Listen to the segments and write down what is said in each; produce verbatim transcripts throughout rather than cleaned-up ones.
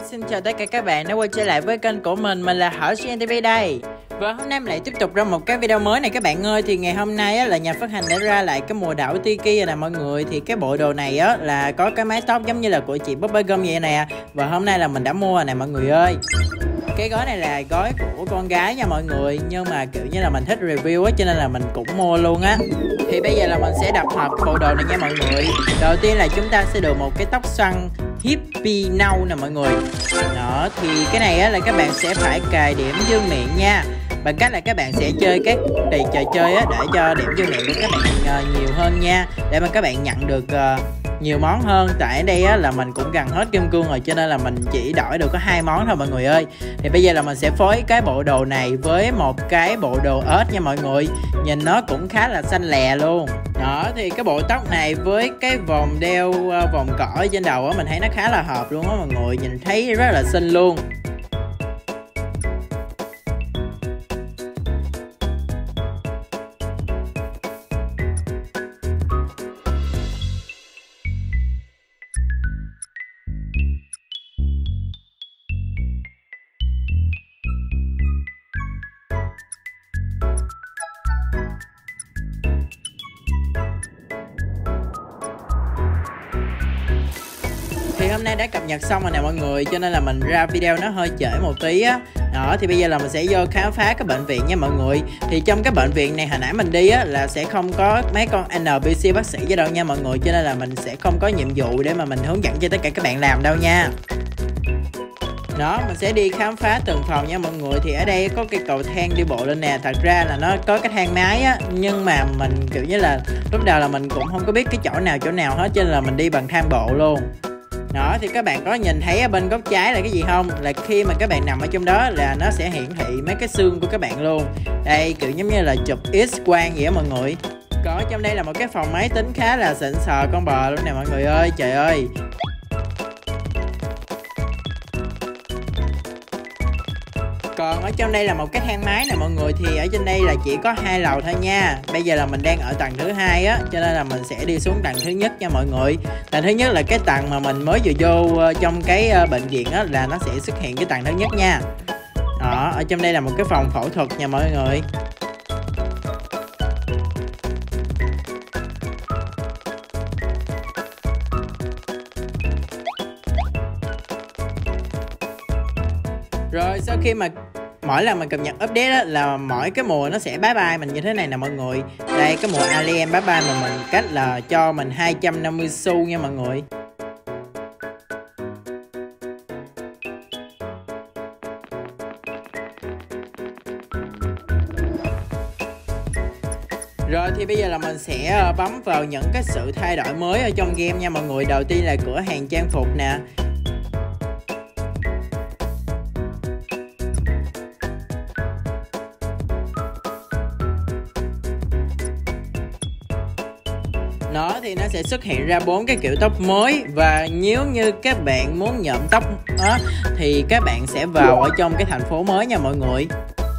Xin chào tất cả các bạn đã quay trở lại với kênh của mình, mình là Hở xê en ti vi đây. Và hôm nay mình lại tiếp tục ra một cái video mới này các bạn ơi. Thì ngày hôm nay á, là nhà phát hành đã ra lại cái mùa đảo Tiki rồi nè mọi người. Thì cái bộ đồ này á là có cái mái tóc giống như là của chị Bubblegum vậy nè. Và hôm nay là mình đã mua rồi nè mọi người ơi. Cái gói này là gói của con gái nha mọi người, nhưng mà kiểu như là mình thích review á cho nên là mình cũng mua luôn á. Thì bây giờ là mình sẽ đập hộp bộ đồ này nha mọi người. Đầu tiên là chúng ta sẽ được một cái tóc xoăn hippie nâu nè mọi người. Đó, thì cái này á là các bạn sẽ phải cài điểm dương miệng nha, bằng cách là các bạn sẽ chơi các trò trò chơi á để cho điểm dương miệng của các bạn uh, nhiều hơn nha, để mà các bạn nhận được uh, nhiều món hơn. Tại ở đây á là mình cũng gần hết kim cương rồi cho nên là mình chỉ đổi được có hai món thôi mọi người ơi. Thì bây giờ là mình sẽ phối cái bộ đồ này với một cái bộ đồ ếch nha mọi người, nhìn nó cũng khá là xanh lè luôn. Đó, thì cái bộ tóc này với cái vòng đeo uh, vòng cỏ trên đầu á, mình thấy nó khá là hợp luôn á mọi người, nhìn thấy rất là xinh luôn. Thì hôm nay đã cập nhật xong rồi nè mọi người, cho nên là mình ra video nó hơi trễ một tí á. Đó, thì bây giờ là mình sẽ vô khám phá cái bệnh viện nha mọi người. Thì trong cái bệnh viện này hồi nãy mình đi á là sẽ không có mấy con en pê xê bác sĩ với đâu nha mọi người, cho nên là mình sẽ không có nhiệm vụ để mà mình hướng dẫn cho tất cả các bạn làm đâu nha. Đó, mình sẽ đi khám phá từng phòng nha mọi người. Thì ở đây có cái cầu thang đi bộ lên nè. Thật ra là nó có cái thang máy á, nhưng mà mình kiểu như là lúc đầu là mình cũng không có biết cái chỗ nào chỗ nào hết, cho nên là mình đi bằng thang bộ luôn. Đó, thì các bạn có nhìn thấy ở bên góc trái là cái gì không? Là khi mà các bạn nằm ở trong đó là nó sẽ hiển thị mấy cái xương của các bạn luôn. Đây kiểu giống như là chụp X quang vậy á mọi người. Có trong đây là một cái phòng máy tính khá là xịn sò con bò luôn nè mọi người ơi, trời ơi. Còn ở trong đây là một cái thang máy nè mọi người. Thì ở trên đây là chỉ có hai lầu thôi nha. Bây giờ là mình đang ở tầng thứ hai á, cho nên là mình sẽ đi xuống tầng thứ nhất nha mọi người. Tầng thứ nhất là cái tầng mà mình mới vừa vô trong cái bệnh viện á, là nó sẽ xuất hiện cái tầng thứ nhất nha. Đó, ở trong đây là một cái phòng phẫu thuật nha mọi người. Rồi sau khi mà mỗi lần mình cập nhật update đó, là mỗi cái mùa nó sẽ bye bye mình như thế này nè mọi người. Đây cái mùa Alien bye bye mà mình cách là cho mình hai trăm năm mươi xu nha mọi người. Rồi thì bây giờ là mình sẽ bấm vào những cái sự thay đổi mới ở trong game nha mọi người. Đầu tiên là cửa hàng trang phục nè. Nó thì nó sẽ xuất hiện ra bốn cái kiểu tóc mới. Và nếu như các bạn muốn nhuộm tóc đó, thì các bạn sẽ vào ở trong cái thành phố mới nha mọi người.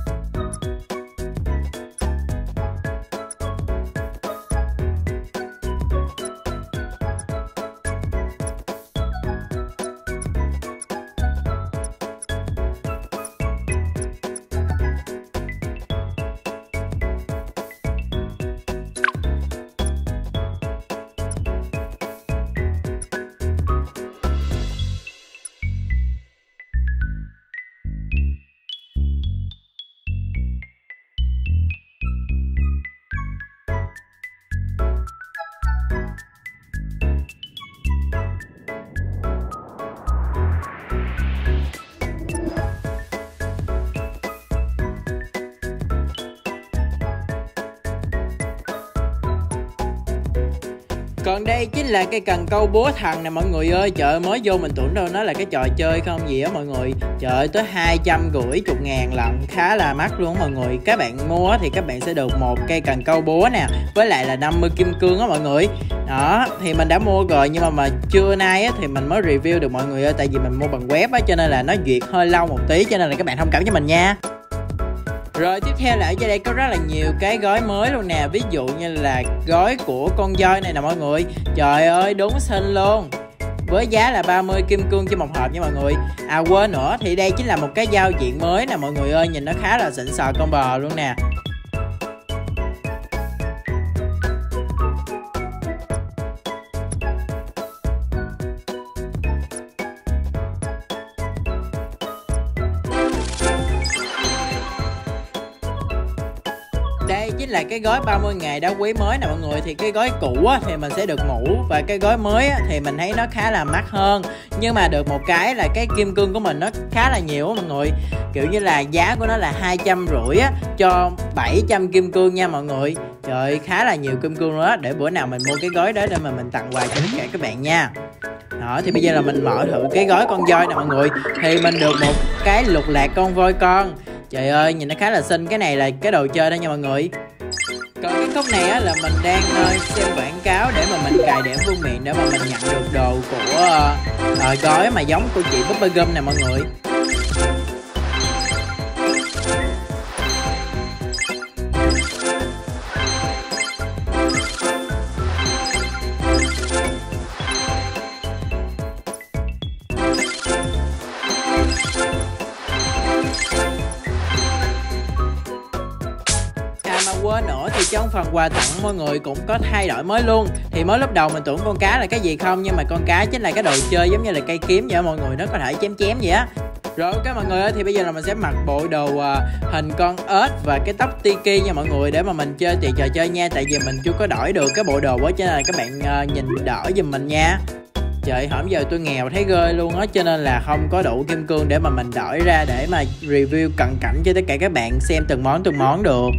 Còn đây chính là cái cần câu búa thần nè mọi người ơi. Trời ơi, mới vô mình tưởng đâu nó là cái trò chơi không gì á mọi người. Trời ơi, tới hai trăm rưỡi chục ngàn lận, khá là mắc luôn mọi người. Các bạn mua thì các bạn sẽ được một cây cần câu búa nè, với lại là năm mươi kim cương á mọi người. Đó, thì mình đã mua rồi, nhưng mà mà trưa nay á thì mình mới review được mọi người ơi. Tại vì mình mua bằng web á, cho nên là nó duyệt hơi lâu một tí, cho nên là các bạn thông cảm cho mình nha. Rồi tiếp theo là ở dưới đây có rất là nhiều cái gói mới luôn nè. Ví dụ như là gói của con voi này nè mọi người. Trời ơi đúng xinh luôn. với giá là ba mươi kim cương cho một hộp nha mọi người. À quên nữa, thì đây chính là một cái giao diện mới nè mọi người ơi, nhìn nó khá là xịn sò con bò luôn nè. Đây chính là cái gói ba mươi ngày đá quý mới nè mọi người. Thì cái gói cũ á, thì mình sẽ được mũ, và cái gói mới á, thì mình thấy nó khá là mắc hơn. Nhưng mà được một cái là cái kim cương của mình nó khá là nhiều á mọi người. Kiểu như là giá của nó là hai trăm rưỡi á, cho bảy trăm kim cương nha mọi người. Trời, khá là nhiều kim cương đó. Để bữa nào mình mua cái gói đó để mà mình tặng quà cho tất cả các bạn nha. Đó, thì bây giờ là mình mở thử cái gói con voi nè mọi người. Thì mình được một cái lục lạc con voi con. Trời ơi, nhìn nó khá là xinh. Cái này là cái đồ chơi đó nha mọi người. Còn cái khúc này á là mình đang uh, xem quảng cáo để mà mình cài đẽm vương miện để mà mình nhận được đồ của uh, uh, gói mà giống của chị Bubble Gum nè mọi người. Quên nữa thì trong phần quà tặng mọi người cũng có thay đổi mới luôn. Thì mới lúc đầu mình tưởng con cá là cái gì không, nhưng mà con cá chính là cái đồ chơi giống như là cây kiếm vậy mọi người, nó có thể chém chém vậy á. Rồi ok mọi người ơi, thì bây giờ là mình sẽ mặc bộ đồ uh, hình con ếch và cái tóc tiki nha mọi người, để mà mình chơi tiền trò chơi nha. Tại vì mình chưa có đổi được cái bộ đồ quá, cho nên là các bạn uh, nhìn đỡ giùm mình nha. Trời, hổm giờ tôi nghèo thấy ghê luôn á, cho nên là không có đủ kim cương để mà mình đổi ra để mà review cận cảnh cho tất cả các bạn xem từng món từng món được.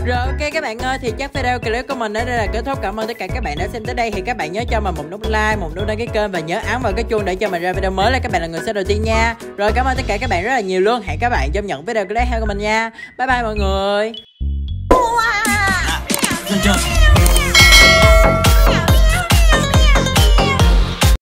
Rồi ok các bạn ơi, thì chắc video clip của mình ở đây là kết thúc. Cảm ơn tất cả các bạn đã xem tới đây. Thì các bạn nhớ cho mình một nút like, một nút đăng ký kênh và nhớ ấn vào cái chuông để cho mình ra video mới là các bạn là người xem đầu tiên nha. Rồi cảm ơn tất cả các bạn rất là nhiều luôn. Hẹn các bạn trong những video clip theo của mình nha. Bye bye mọi người. Wow.